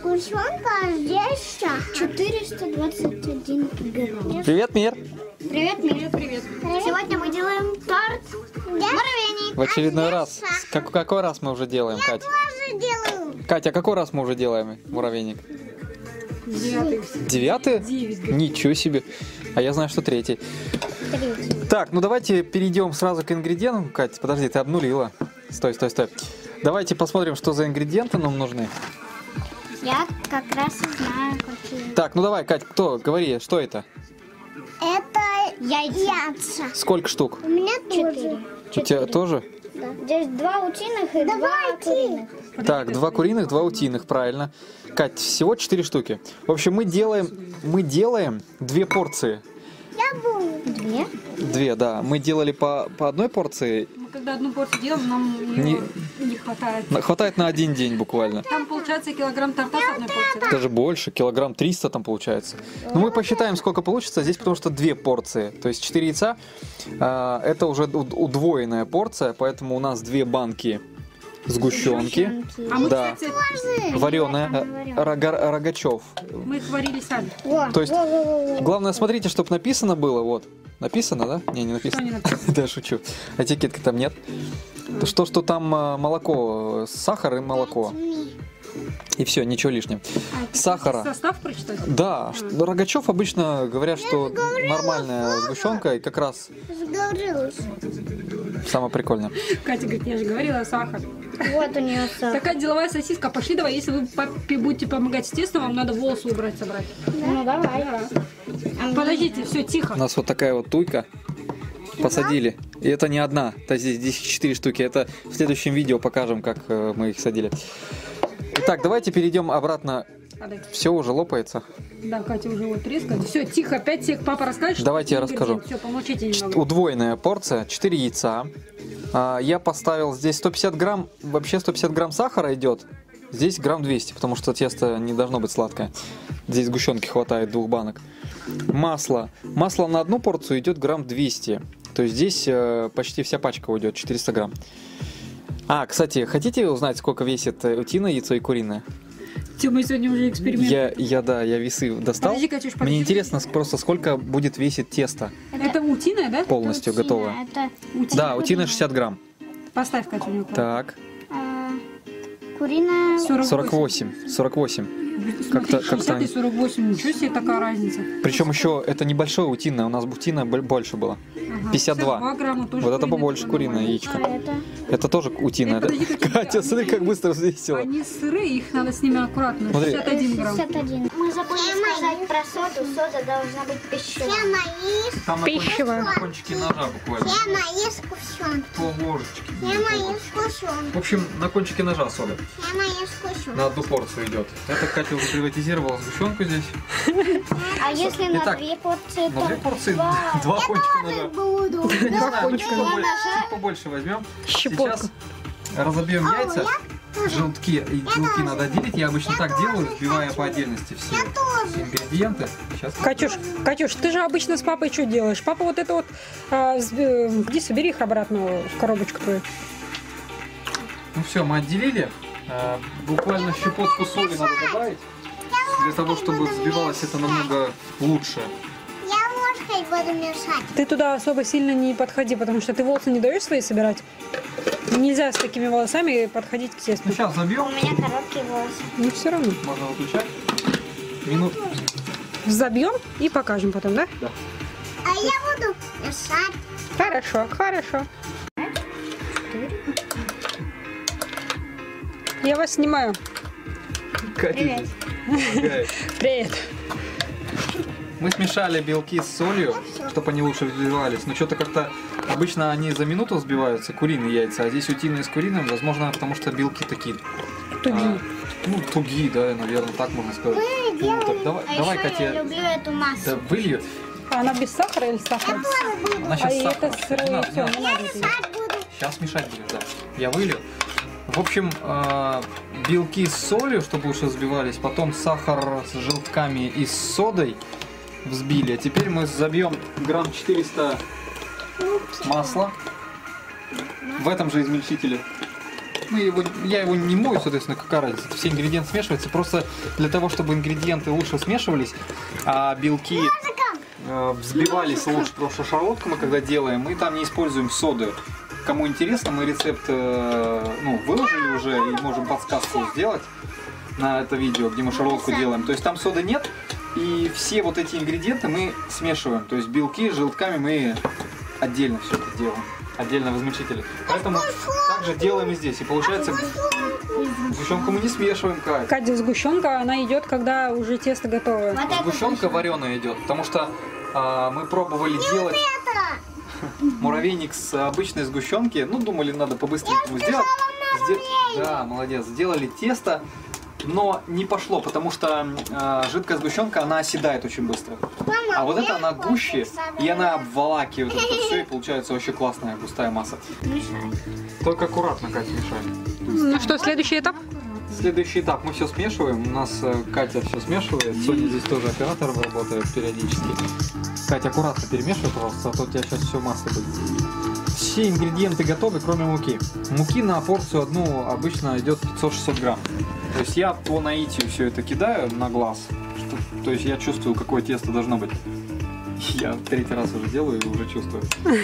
сгущенка, а здесь 421 грамм. Привет, Мир! Привет, Мир. Привет. Сегодня мы делаем торт муравейник. В очередной раз. Какой раз мы уже делаем, Катя? Тоже делаю. Катя, какой раз мы уже делаем муравейник? 9. 9? 9. Ничего себе. А я знаю, что 3. Так, ну давайте перейдем сразу к ингредиентам. Катя, подожди, ты обнулила. Стой. Давайте посмотрим, что за ингредиенты нам нужны. Я как раз и знаю, какие. Так, ну давай, Катя, говори, что это? Это яйца. Сколько штук? У меня 4. У тебя тоже? Да. Здесь 2 утиных и 2 куриных. Так, 2 куриных, 2 утиных, правильно. Кать, всего 4 штуки. В общем, мы делаем 2 порции. Я буду. 2? 2, да. Мы делали по одной порции. Мы когда одну порцию делаем, нам ее не хватает. Хватает на 1 день буквально. Там получается килограмм торта с одной порции. Да? Даже больше, килограмм 300 там получается. Но мы посчитаем, сколько получится здесь, потому что 2 порции. То есть 4 яйца, это уже удвоенная порция, поэтому у нас 2 банки сгущенки. А мы, Да. кстати, Вареная, рогачев. мы их варили сами. То есть, главное, смотрите, чтобы написано было, вот. Написано, да? Не написано. Что не написано? Да, шучу. Этикетки там нет. Что там молоко, сахар и молоко. И все, ничего лишнего. Сахара. Состав прочитать? Да, Рогачев обычно говорят, что нормальная сгущенка и как раз Сговорилась. самое прикольное. Катя говорит, я же говорила, сахар. Вот у нее сахар. Такая деловая сосиска. Пошли давай, если вы папе будете помогать с тестом, вам надо волосы убрать, собрать. Ну давай. Подождите, все, тихо. У нас вот такая вот туйка. Посадили. И это не одна. То здесь 4 штуки. Это в следующем видео покажем, как мы их садили. Итак, давайте перейдем обратно. Все уже лопается. Да, Катя уже вот трескает. Все, тихо, опять всех папа расскажет. Давайте я расскажу. Все, помолчите немного. Удвоенная порция, 4 яйца. Я поставил здесь 150 грамм, вообще 150 грамм сахара идет. Здесь грамм 200, потому что тесто не должно быть сладкое. Здесь сгущенки хватает 2 банок. Масло. Масло на одну порцию идет грамм 200. То есть здесь почти вся пачка уйдет, 400 грамм. Кстати, хотите узнать, сколько весит утиное яйцо и куриное? Мы сегодня уже эксперимент. Я весы достал. Подожди, Катюш, подожди. Мне интересно просто, сколько будет весить тесто Это утиная, да? полностью готово. Это Да, утиная 60 грамм. Поставь, Катя, у него. Так, куриная. 48. Как-то 60 и они. 48. Ничего себе такая разница. Причем еще это небольшое утиное, у нас утиное больше было. Ага, 52. грамма тоже. Вот это побольше куриное, куриное яичко. Это тоже утиное, да? подожди, Катя, Катя, смотри, как быстро взвесила. Они сырые, их надо с ними аккуратно. Смотри. 61 грамм. 61. Мы забыли сказать про соду. Сода должна быть пищевая. Там Пищевая. на кончике ножа буквально. мои сгущенки. Пол ложечки. сгущенки. В общем, на кончике ножа сода. Я мои сгущенки. На одну порцию идет. Это Катя уже приватизировала сгущенку здесь. А если на Итак, 2 порции, На 2 порции 2 кончика ножа. буду. Не знаю, мы чуть побольше возьмем. Щепотка. Сейчас разобьем яйца. Желтки и белки надо отделить. Я обычно так делаю, взбивая по отдельности все ингредиенты. Сейчас. Катюш, ты же обычно с папой что делаешь? Папа вот это вот, где собери их обратно в коробочку твою. Ну все, мы отделили. Буквально щепотку соли надо добавить, для того, чтобы взбивалось это намного лучше. Я ложкой буду мешать. Ты туда особо сильно не подходи, потому что ты волосы не даешь свои собирать. Нельзя с такими волосами подходить к тесту. Ну сейчас забьем. У меня короткие волосы. Ну все равно. Можно выключать. Минут. Забьем и покажем потом, да? Да. А я буду мешать. Хорошо. Я вас снимаю. Катя помогает. Привет. Мы смешали белки с солью, чтобы они лучше взбивались. Но что-то как-то обычно они за минуту взбиваются, куриные яйца, а здесь утиные с куриным, возможно, потому что белки такие. Тугие. Тугие, да, наверное, так можно сказать. Ну, так, давай, Я Катя, люблю эту массу. да, вылью. А она без сахара или с сахаром? Она сейчас и сахар. это сырое Не яйцо, надо. не надо это есть. Сейчас мешать будем, да. Я вылью. В общем, белки с солью, чтобы лучше взбивались, потом сахар с желтками и с содой взбили. А теперь мы забьем грамм 400 масла в этом же измельчителе. я его не мою, соответственно, какая разница. Все ингредиенты смешиваются. Просто для того, чтобы ингредиенты лучше смешивались, а белки взбивались лучше, потому что шарлотку мы когда делаем, мы там не используем соды. Кому интересно, мы рецепт выложили уже и можем подсказку сделать на это видео, где мы шарлотку делаем. То есть там соды нет, и все вот эти ингредиенты мы смешиваем. То есть белки с желтками мы отдельно все это делаем, отдельно в измельчителе. Поэтому также делаем и здесь. И получается, сгущенку мы не смешиваем, Кать. Катя, сгущенка, она идет, когда уже тесто готовое. Сгущенка вареная идет, потому что мы пробовали делать муравейник с обычной сгущенки. Ну, думали, надо по-быстренькому сделать. Да, молодец. Сделали тесто, но не пошло, потому что жидкая сгущенка, она оседает очень быстро. А вот это она гуще, и она обволакивает это все, и получается очень классная густая масса. Только аккуратно, Катя, мешай. Ну что, следующий этап? Следующий этап. Мы все смешиваем. У нас Катя все смешивает. Соня здесь тоже оператором работает периодически. Катя, аккуратно перемешивай, пожалуйста, а то у тебя сейчас все масло будет. Все ингредиенты готовы, кроме муки. Муки на порцию одну обычно идет 500-600 грамм. То есть я по наитию все это кидаю на глаз. То есть я чувствую, какое тесто должно быть. Я третий раз уже делаю и уже чувствую.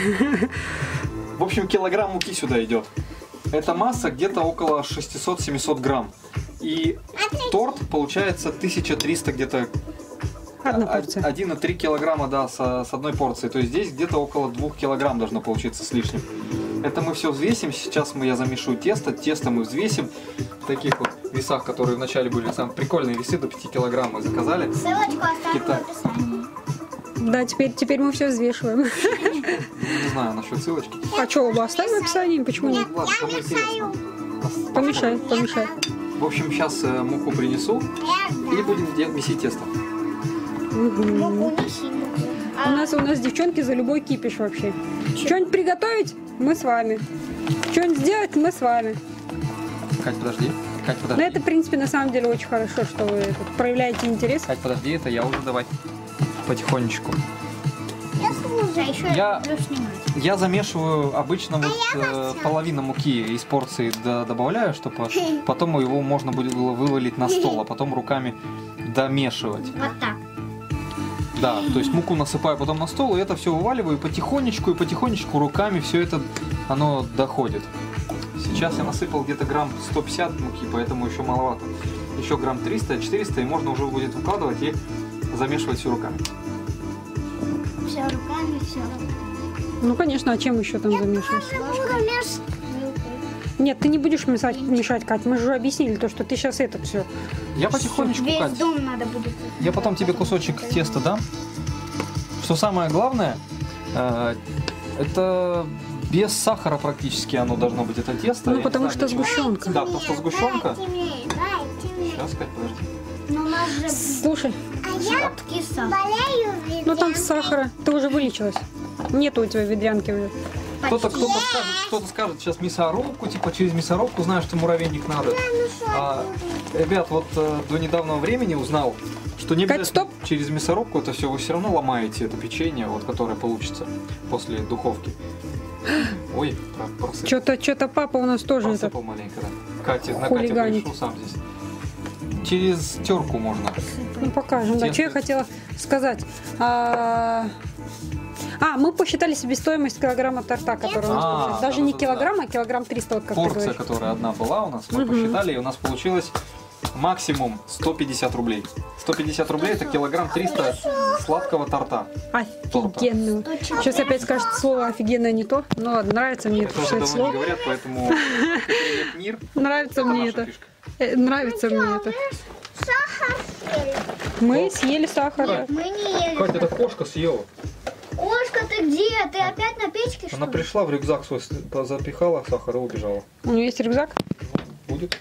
В общем, килограмм муки сюда идет. Эта масса где-то около 600-700 грамм. И торт получается 1300 где-то. Одна порция. 1,3 килограмма, да, с одной порции. То есть здесь где-то около 2 килограмм должно получиться с лишним. Это мы все взвесим. Сейчас я замешу тесто. Тесто мы взвесим. В таких вот весах, которые вначале были самые прикольные весы, до 5 килограмм мы заказали. Ссылочку оставим в описании. Да, теперь мы все взвешиваем. Не знаю насчет ссылочки. А что, оба оставим в описании? Почему нет? Ладно, кому интересно. Помешай. В общем, сейчас муку принесу и будем месить тесто. Муку неси. У нас девчонки за любой кипиш вообще. Что-нибудь приготовить? Мы с вами. Что-нибудь сделать? Мы с вами. Кать, подожди. Кать, Но подожди. это, в принципе, на самом деле очень хорошо, что вы проявляете интерес. Кать, подожди, это я уже давай. Потихонечку. Я слушаю, еще Я- буду снимать. Я замешиваю обычно половину муки из порции добавляю, чтобы потом его можно будет было вывалить на стол, а потом руками домешивать. Вот так. Да, то есть муку насыпаю потом на стол, и это все вываливаю и потихонечку руками все это оно доходит. Сейчас я насыпал где-то грамм 150 муки, поэтому еще маловато. Еще грамм 300-400, и можно уже будет укладывать и замешивать все руками. Все руками, все. Ну, конечно, а чем еще там замешивать? Буду мешать. Нет, ты не будешь мешать, Кать. Мы же уже объяснили то, что ты сейчас это все. Я потихонечку, Весь Кать. дом надо будет. Я потом тебе кусочек теста дам. Что самое главное, это без сахара практически оно должно быть, это тесто. Ну, Я не потому знаю, что для чего. сгущенка. Да, потому что сгущенка. Дайте мне. Сейчас, Кать, подожди. Ну, у нас же Слушай, сладкий сахар. ну там сахара. Ты уже вылечилась. Нету у тебя ведрянки уже. Кто-то скажет сейчас мясорубку, типа через мясорубку, знаешь, что муравейник надо. Ребят, вот до недавнего времени узнал, что не Кать, обязательно стоп. через мясорубку это все, вы все равно ломаете это печенье, вот, которое получится после духовки. Ой, просыпал. Что-то папа у нас тоже это. Просыпал маленько, да. Катя, на Катю Хулиганить. пришел сам здесь. Через терку можно. Ну, покажем. Да, Тесто. что я хотела сказать. Мы посчитали себестоимость килограмма торта, который у нас получился. Даже не да-да-да. килограмм, а килограмм 300, вот как ты Порция, говоришь. которая одна была у нас, мы посчитали, и у нас получилось максимум 150 рублей. 150 рублей это килограмм 300 сладкого торта. Офигенно. Сейчас опять скажет слово офигенно не то. Ну ладно, нравится мне это, Это уже что это давно не слово. говорят, поэтому привет, мир. Нравится мне Наша это. фишка. Нравится мне это. Сахар съели. Мы съели сахар. Мы не ели. Катя, эта кошка съела. Кошка, ты где? Ты опять на печке, что Она ли? пришла в рюкзак свой, запихала сахар и убежала. У нее есть рюкзак. Будет?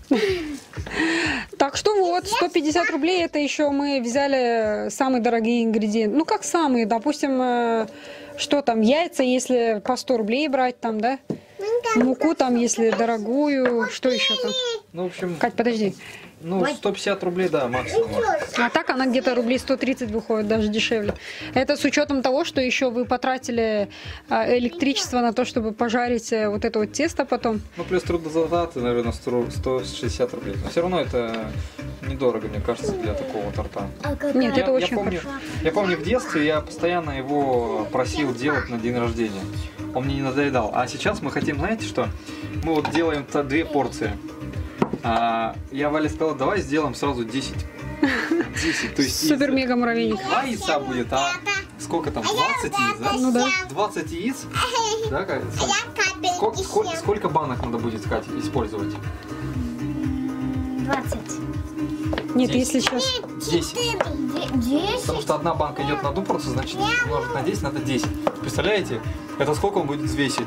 Так что вот, 150 рублей это еще мы взяли самые дорогие ингредиенты. Ну как самые, допустим, что там, яйца, если по 100 рублей брать там, да? Муку там, если дорогую, что еще там? Ну, в общем, Кать, подожди. ну, 150 рублей, да, максимум. А так она где-то рублей 130 выходит, даже дешевле. Это с учетом того, что еще вы потратили электричество на то, чтобы пожарить вот это вот тесто потом. Ну, плюс трудозатраты, наверное, 160 рублей. Но все равно это недорого, мне кажется, для такого торта. Нет, это очень помню, хорошо. я помню, в детстве я постоянно его просил делать на день рождения. Он мне не надоедал. А сейчас мы хотим, знаете что? Мы вот делаем 2 порции. Я Вале сказал, давай сделаем сразу 10. 10, то есть Супер-мега муравейник. 2 яйца будет, а сколько там, 20 яиц, да? Ну да. 20 яиц, да, Катя? Сколько банок надо будет, Катя, использовать? 20. Нет, 10. если сейчас... 10. 10? Потому что одна банка идет на одну порцию, значит умножить на 10 надо 10. Представляете? Это сколько он будет взвесить?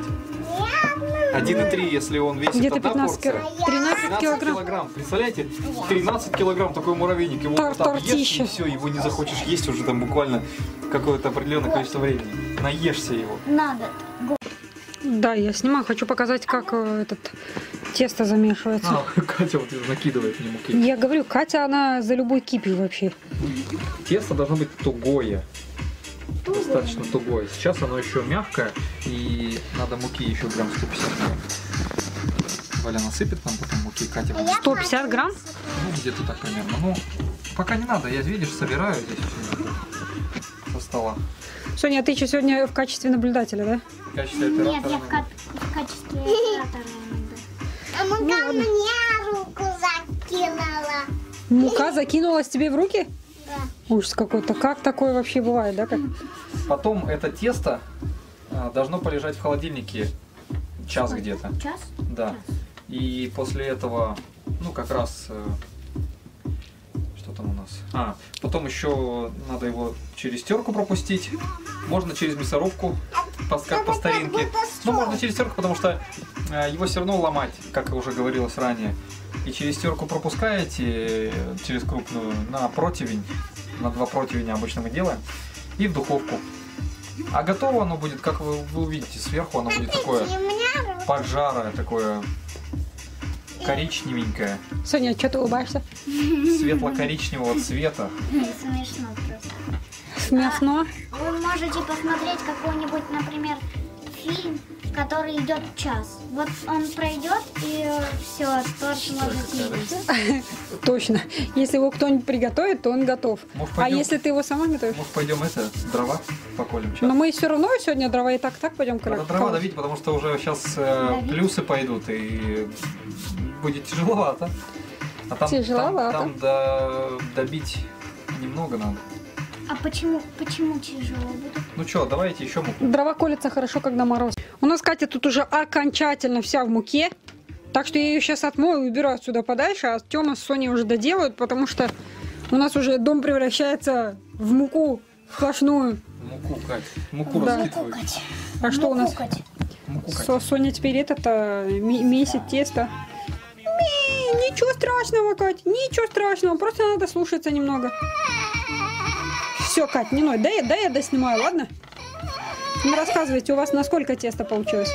1,3, если он весит Где-то одна 15 порция. 13 килограмм. Представляете? 13 килограмм такой муравейник. Его вот так ешь, Тортища. и все, его не захочешь есть уже там буквально какое-то определенное количество времени. Наешься его. Надо. Да, я снимаю, хочу показать, как этот тесто замешивается. Катя вот накидывает мне муки. Я говорю, Катя, она за любой кипи вообще. Тесто должно быть тугое. Достаточно тугое. Сейчас оно еще мягкое, и надо муки еще грамм 150 грамм. Валя насыпет нам потом муки, Катя будет. 150 грамм? Ну, где-то так примерно. Ну, пока не надо, я, видишь, собираю здесь все со стола. Соня, а ты что, сегодня в качестве наблюдателя, да? В качестве Нет, оператора. я в качестве оператора иногда. А мука мне руку закинула. Мука закинулась тебе в руки? Да. Ужас какой-то. Как такое вообще бывает, да? Как? Потом это тесто должно полежать в холодильнике час где-то. Час? Да. И после этого, ну, как раз... Что там у нас? Потом еще надо его через терку пропустить. Можно через мясорубку, как по старинке. Ну, можно через терку, потому что его все равно ломать, как уже говорилось ранее. И через терку пропускаете, через крупную, на противень. На 2 противня обычно мы делаем. И в духовку. А готово оно будет, как вы увидите, сверху оно будет такое поджарое, такое коричневенькое. Соня, что ты улыбаешься? Светло-коричневого цвета. Смешно просто. Смешно. Вы можете посмотреть какой-нибудь, например, фильм, который идет час. Вот он пройдет, и все, торт можете есть. Точно. Если его кто-нибудь приготовит, то он готов. Может, А пойдем? если ты его сама готовишь? Может, пойдем дрова поколем? Но мы все равно сегодня дрова и так пойдем Надо дрова давить, потому что уже сейчас плюсы пойдут, и будет тяжеловато. А там, Тяжеловато. там добить немного надо. А почему тяжело будет? Ну что, давайте еще муку. Дрова колется хорошо, когда мороз. У нас Катя тут уже окончательно вся в муке. Так что я ее сейчас отмою и уберу отсюда подальше, а Тёма с Соней уже доделают, потому что у нас уже дом превращается в муку сплошную. Муку, Кать. Муку Да. раскидывай. А что у нас? Муку, Кать. Соня теперь месит тесто. Ничего страшного, Кать, ничего страшного, просто надо слушаться немного. Все, Кать, не ной, дай я доснимаю, ладно? Ну, рассказывайте, у вас на сколько тесто получилось?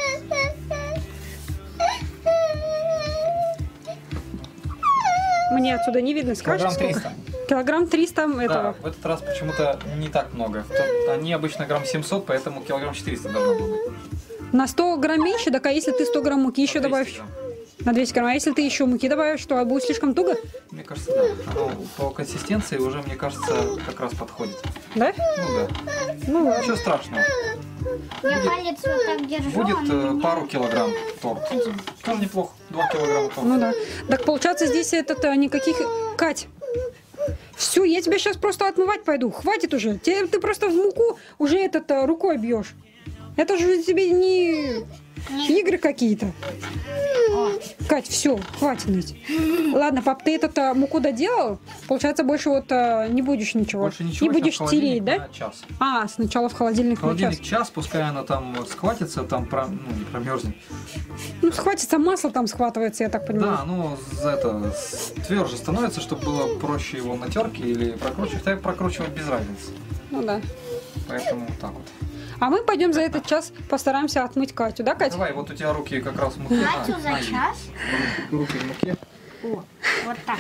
Мне отсюда не видно, скажешь, Килограмм сколько? 300. Килограмм 300 Да, этого. в этот раз почему-то не так много. Они обычно грамм 700, поэтому килограмм 400 должно было быть. На 100 грамм меньше, так а если ты 100 грамм муки еще 200 добавишь? грамм. На 200 грамм. А если ты еще муки добавишь, то будет слишком туго? Мне кажется, да. Оно по консистенции уже, мне кажется, как раз подходит. Да? Ну да. Ну ладно. Ничего страшного. Я палец вот так держу. Будет он у меня пару килограмм торт. Тоже неплохо. 2 килограмма торта. Ну да. Так получается здесь никаких... Кать, все, я тебя сейчас просто отмывать пойду. Хватит уже. Ты просто в муку уже рукой бьешь. Это же тебе не игры какие-то. Кать, все, хватит ныть. Ладно, пап, ты муку доделал? Получается, больше не будешь ничего. Больше ничего. Не будешь сейчас в тереть, холодильник да? на час. А, сначала в холодильник на час. Холодильник час, пускай она там схватится, там не промерзнет. Ну, схватится, масло там схватывается, я так понимаю. Да, ну тверже становится, чтобы было проще его на терке или прокручивать. Так прокручивать без разницы. Ну да. Поэтому вот так вот. А мы пойдем за этот час постараемся отмыть Катю, да, Катя? Давай, вот у тебя руки как раз в муке. Катю за час? Руки в муке. О, вот так.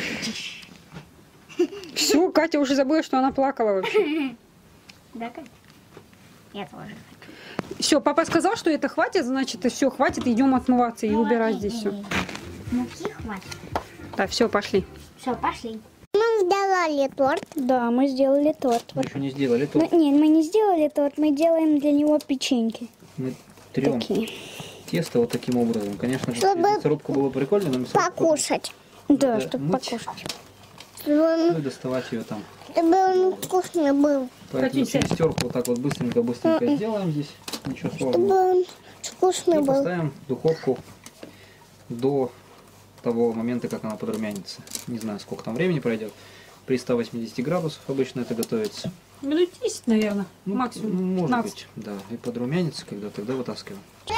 Все, Катя уже забыла, что она плакала вообще. Да, Кать? Я тоже. Все, папа сказал, что это хватит, значит, все, хватит, идем отмываться и убирать здесь все. Муки хватит. Да, все, пошли. Все, пошли. Мы сделали торт. Да, мы сделали торт. Мы еще не сделали Нет, мы не сделали торт, мы делаем для него печеньки. Мы трем Такие. тесто вот таким образом. Конечно же, Чтобы мясорубка было прикольно, но мясорубка... Покушать. Да, Надо чтобы мыть. покушать. Чтобы Ну и доставать ее там. он вкусный был. Поэтому Хотите? через терку вот так вот быстренько сделаем здесь. Ничего Чтобы сложного. он вкусный И был. поставим в духовку до того момента, как она подрумянится. Не знаю, сколько там времени пройдет. При 180 градусах обычно это готовится. Минут 10, наверное, Ну, максимум. Может 15. быть, да. И подрумянится, когда тогда вытаскиваем.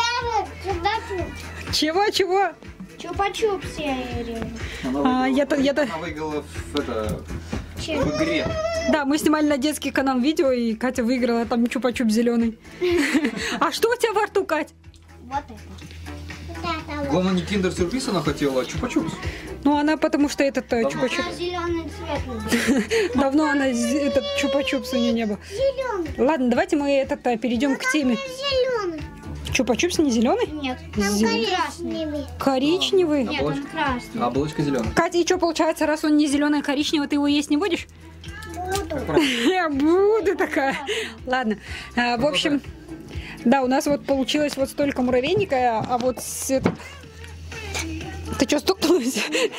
Чего? Чупа-чупс я режу. Она выиграла в игре. Да, мы снимали на детский канал видео, и Катя выиграла там чупа-чуп зеленый. А что у тебя во рту, Кать? Вот это. Главное, не киндер-сюрприз она хотела, а чупа-чупс. Ну, она потому что этот чупа-чуп. Я зеленый цвет люблю. Давно она этот чупа-чупс у нее не был. Зеленый. Ладно, давайте мы перейдем к теме. Зеленый. Чупа-чупс не зеленый? Нет. Там Красный. коричневый. Коричневый? Нет, он красный. А оболочка зеленая. Катя, и что получается, раз он не зеленый, а коричневый, ты его есть не будешь? Буду. Я буду такая. Ладно. В общем, да, у нас вот получилось вот столько муравейника, а вот Ты что, стукнулась?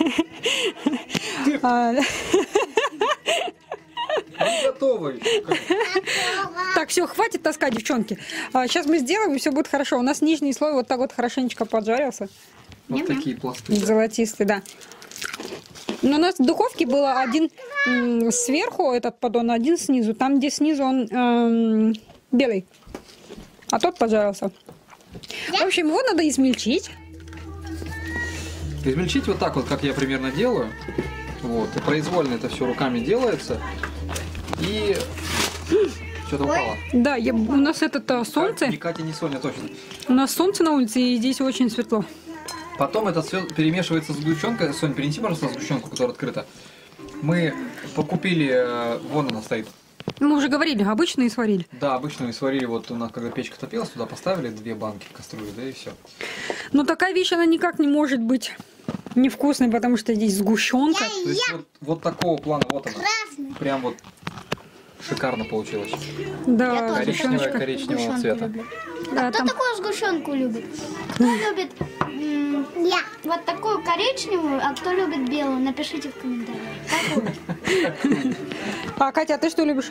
Готовый. Так, все, хватит таскать, девчонки. Сейчас мы сделаем, и все будет хорошо. У нас нижний слой вот так вот хорошенечко поджарился. Вот такие пласты. Золотистый, да. Но у нас в духовке было один сверху этот поддон, один снизу. Там, где снизу он белый. А тот поджарился. В общем, его надо измельчить. Измельчить вот так вот, как я примерно делаю. Вот. И произвольно это все руками делается. И что-то упало. Да, у нас это солнце. Ни Катя, ни Соня, точно. У нас солнце на улице, и здесь очень светло. Потом это все перемешивается с сгущенкой. Соня, перенеси, пожалуйста, сгущенку, которая открыта. Мы покупили, вон она стоит. Мы уже говорили, обычные сварили. Да, обычно мы сварили, вот у нас, когда печка топилась, туда поставили 2 банки в кастрюлю, да и все. Но такая вещь, она никак не может быть невкусной, потому что здесь сгущенка. То есть вот такого плана, вот она. Красный. Прям вот шикарно получилось. Да, Коричневого Сгущенку цвета. люблю. Да, Кто там такую сгущенку любит? Кто любит Я. вот такую коричневую, а кто любит белую? Напишите в комментариях. Какую? А, Катя, а ты что любишь?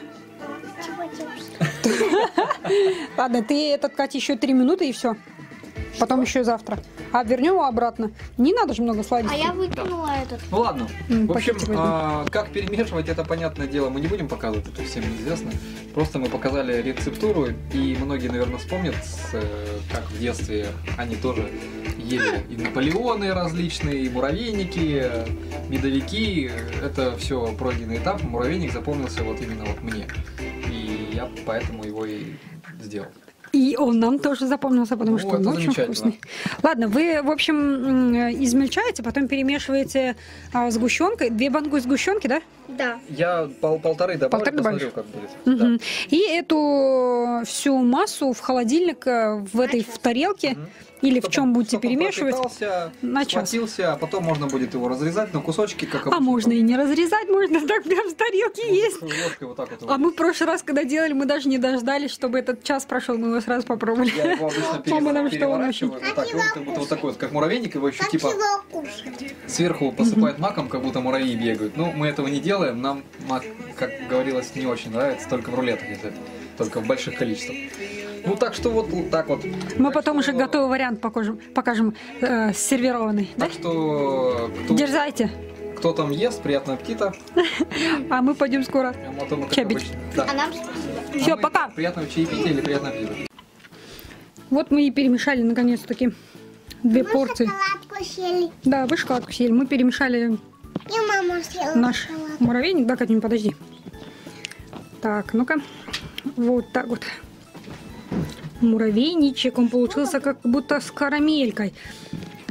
Ладно, ты Катя, еще 3 минуты и все. Потом еще завтра. А вернем его обратно. Не надо же много А сладостей. я выкинула этот. Ну ладно. В общем, пакетик возьму. как перемешивать, это понятное дело, мы не будем показывать, это всем известно. Просто мы показали рецептуру, и многие, наверное, вспомнят, как в детстве они тоже ели и наполеоны различные, и муравейники, медовики. Это все пройденный этап. Муравейник запомнился вот именно вот мне. И я поэтому его и сделал. И он нам тоже запомнился, потому Ну, что он это очень замечательно. вкусный. Ладно, вы, в общем, измельчаете, потом перемешиваете сгущенкой. 2 банки сгущенки, да? Да. Я полторы добавлю, Полторы посмотрю, добавишь? как будет. Да. Мгм. И эту всю массу в холодильник в тарелке или в чем будете Чтобы он перемешивать. пропитался, на час. схватился, а потом можно будет его разрезать на кусочки, как А можно и не разрезать, можно так прям в тарелке есть. Ложкой вот так вот. А мы в прошлый раз, когда делали, мы даже не дождались, чтобы этот час прошел, мы его сразу попробовали. Я его обычно Мама нам что переворачиваю вот так, и он как будто вот такой вот, как муравейник, его еще Как типа его кушать? сверху посыпают маком, как будто муравьи бегают. Ну, мы этого не делаем, нам мак, как говорилось, не очень нравится, только в рулетах, если только в больших количествах. Ну, так что вот так вот. Мы Так потом что- уже готовый вариант покажем сервированный. Да? Так что Дерзайте. кто там ест, приятного аппетита. А мы пойдем скоро. А то мы, как Чабить. обычно. Да. А нам спасибо. Все, А мы пока. Приятного чаепития или приятного аппетита. Вот мы и перемешали наконец-таки 2 порции. Шоколадку съели. Да, вы шоколадку съели. Мы перемешали И мама съела наш шоколад. муравейник. Да, Катюнь, подожди. Так, ну-ка. Вот так вот. Муравейничек, он получился как будто с карамелькой.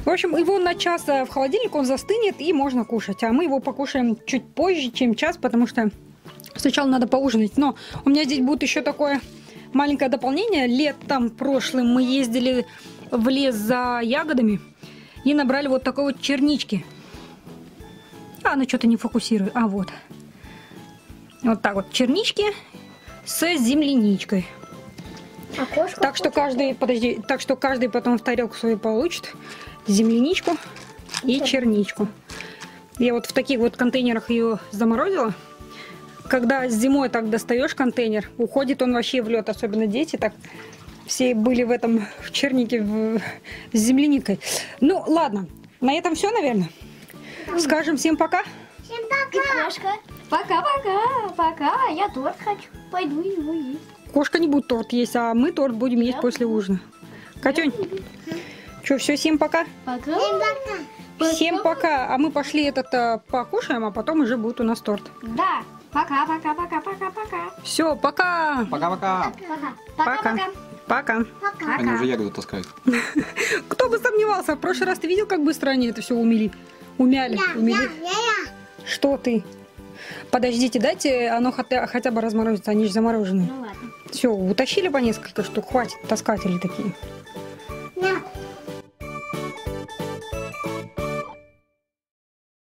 В общем, его на час в холодильник, он застынет и можно кушать. А мы его покушаем чуть позже, чем час, потому что сначала надо поужинать. Но у меня здесь будет еще такое маленькое дополнение. Летом прошлым мы ездили в лес за ягодами и набрали вот такой вот чернички. А, она что-то не фокусирует. А, вот. Вот так вот, чернички с земляничкой. А кошка Так что каждый, подожди, так что каждый потом в тарелку свою получит земляничку и черничку. Я вот в таких вот контейнерах ее заморозила. Когда зимой так достаешь контейнер, уходит он вообще в лед, особенно дети так все были в этом в чернике с земляникой. Ну ладно, на этом все, наверное. Скажем всем пока. Всем пока. Кошка. Пока-пока. Пока. Я торт хочу. Пойду его есть. Кошка не будет торт есть, а мы торт будем есть после ужина. Катюнь, что, все, всем пока? Пока. Всем пока. Всем пока. А мы пошли покушаем, а потом уже будет у нас торт. Да. Пока-пока-пока-пока-пока. Все, пока. Пока-пока. Пока-пока. Пока. Пока. Они уже ягоду таскают. Кто бы сомневался, в прошлый раз ты видел, как быстро они это все умели? Умяли. Что ты? Подождите, дайте оно хотя бы разморозится, они же замороженные. Ну ладно. Все, утащили по несколько штук, хватит таскатели такие.